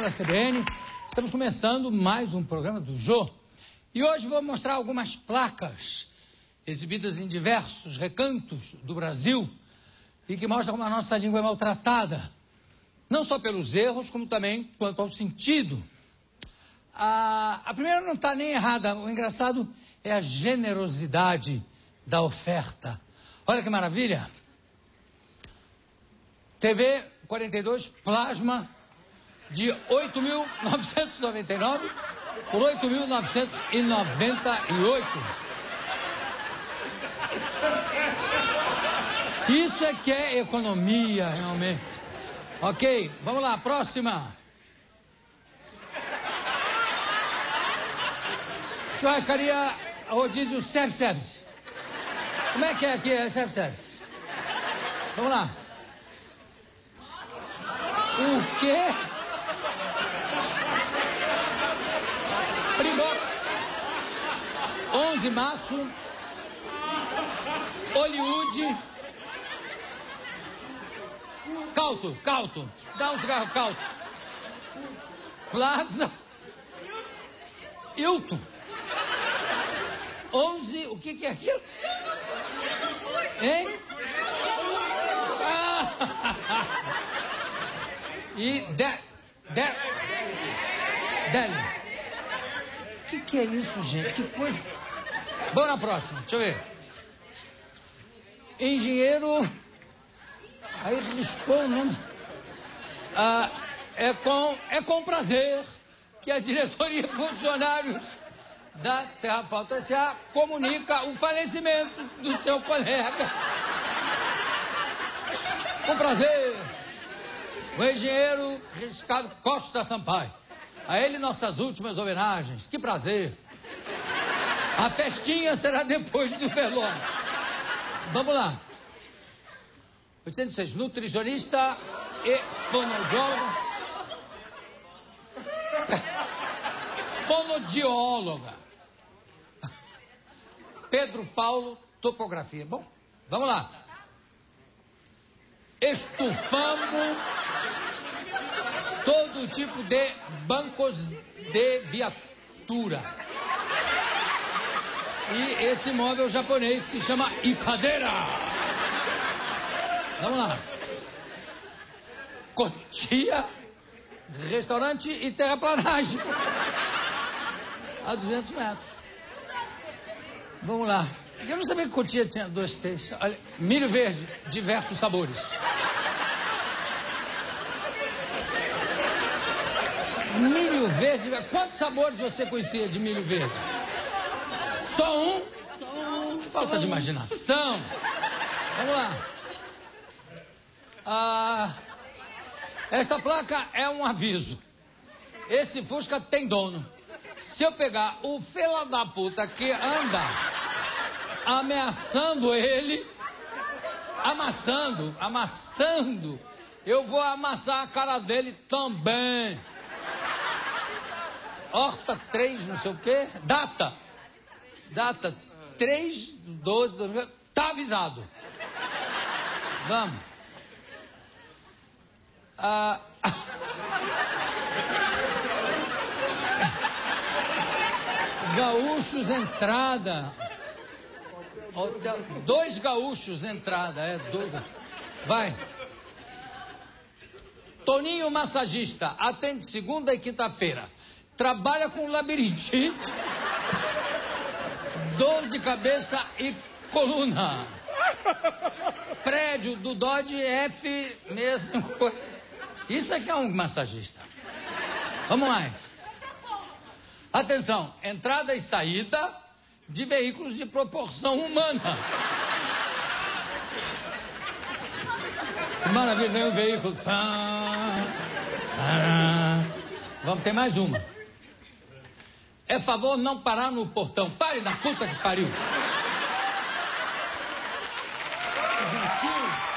pela CBN. Estamos começando mais um programa do Jô. E hoje vou mostrar algumas placas exibidas em diversos recantos do Brasil e que mostram como a nossa língua é maltratada. Não só pelos erros, como também quanto ao sentido. A primeira não está nem errada. O engraçado é a generosidade da oferta. Olha que maravilha. TV 42 plasma de 8.999 por 8.998. Isso é que é economia, realmente. Ok, vamos lá, próxima. Churrascaria rodízio self-service. Como é que é aqui, é self-service? Vamos lá. O quê? Primox, 11 maço, Hollywood, Calto, dá um cigarro Calto, Plaza, Hilton, 11, o que é aquilo? Hein? E Deli. O que é isso, gente? Que coisa. Vamos na próxima, deixa eu ver. Engenheiro. Aí riscou o nome. É com prazer que a diretoria de funcionários da Terra Falta S.A. comunica o falecimento do seu colega. Com prazer. O engenheiro Riscado Costa Sampaio. A ele nossas últimas homenagens. Que prazer. A festinha será depois do velório. Vamos lá. 806. Nutricionista e fonoaudióloga. Fonodióloga. Pedro Paulo, topografia. Bom, vamos lá. Estufando todo tipo de bancos de viatura. E esse móvel japonês que chama Ikadeira. Vamos lá. Cotia, restaurante e terraplanagem. A 200 metros. Vamos lá. Eu não sabia que Cotia tinha 2 T's. Olha, milho verde, diversos sabores. Milho verde, quantos sabores você conhecia de milho verde? Só um? Só um. Falta de imaginação. Vamos lá. Esta placa é um aviso. Esse Fusca tem dono. Se eu pegar o fela da puta que anda ameaçando ele, amassando, eu vou amassar a cara dele também. Horta 3, não sei o quê. Data 3/12/2000. Tá avisado. Vamos. Gaúchos entrada. 2 gaúchos entrada. 2. Vai. Toninho massagista. Atende segunda e quinta-feira. Trabalha com labirintite, dor de cabeça e coluna. Prédio do Dodge F mesmo. Isso aqui é um massagista. Vamos lá. Atenção, entrada e saída de veículos de proporção humana. Maravilha, vem o veículo. Vamos ter mais uma. É favor não parar no portão. Pare na puta que pariu. Gentil.